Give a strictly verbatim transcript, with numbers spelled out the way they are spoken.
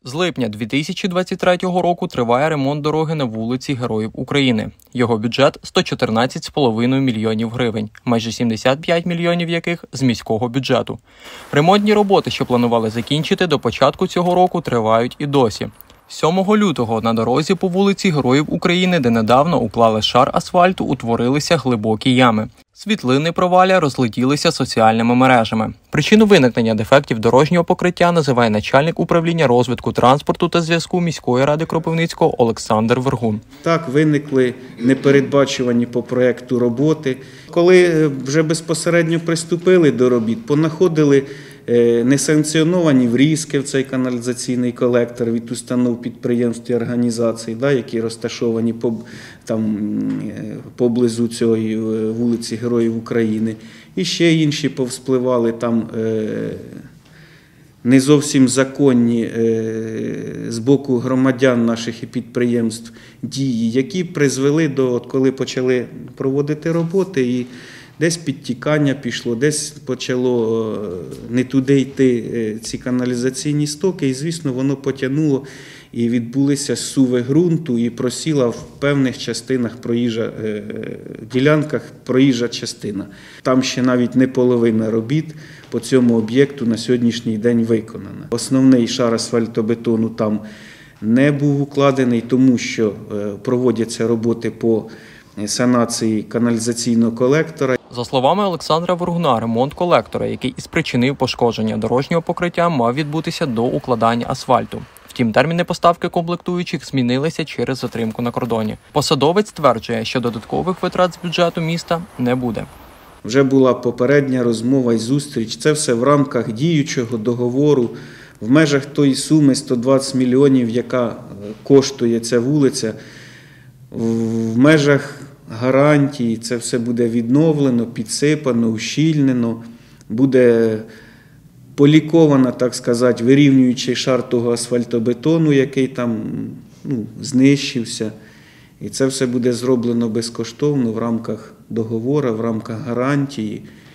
З липня дві тисячі двадцять третього року триває ремонт дороги на вулиці Героїв України. Його бюджет – сто чотирнадцять з половиною мільйонів гривень, майже сімдесят п'ять мільйонів яких з міського бюджету. Ремонтні роботи, що планували закінчити до початку цього року, тривають і досі. сьомого лютого на дорозі по вулиці Героїв України, де недавно уклали шар асфальту, утворилися глибокі ями. Світлини провалля розлетілися соціальними мережами. Причину виникнення дефектів дорожнього покриття називає начальник управління розвитку транспорту та зв'язку міської ради Кропивницького Олександр Вергун. Так, виникли непередбачувані по проєкту роботи. Коли вже безпосередньо приступили до робіт, понаходили несанкціоновані врізки в цей каналізаційний колектор від установ, підприємств і організацій, да, які розташовані по, там, поблизу цієї вулиці Героїв України. І ще інші повспливали там е, не зовсім законні е, з боку громадян наших і підприємств дії, які призвели до, от коли почали проводити роботи, і десь підтікання пішло, десь почало не туди йти ці каналізаційні стоки, і, звісно, воно потягнуло, і відбулися зсуви ґрунту, і просіла в певних частинах проїжджа, ділянках проїжджа частина. Там ще навіть не половина робіт по цьому об'єкту на сьогоднішній день виконана. Основний шар асфальтобетону там не був укладений, тому що проводяться роботи по санації каналізаційного колектора. За словами Олександра Вергуна, ремонт колектора, який і спричинив пошкодження дорожнього покриття, мав відбутися до укладання асфальту. Втім, терміни поставки комплектуючих змінилися через затримку на кордоні. Посадовець стверджує, що додаткових витрат з бюджету міста не буде. Вже була попередня розмова і зустріч. Це все в рамках діючого договору. В межах тої суми сто двадцять мільйонів, яка коштує ця вулиця, в межах гарантії це все буде відновлено, підсипано, ущільнено, буде поліковано, так сказати, вирівнюючий шар того асфальтобетону, який там ну, знищився. І це все буде зроблено безкоштовно в рамках договору, в рамках гарантії.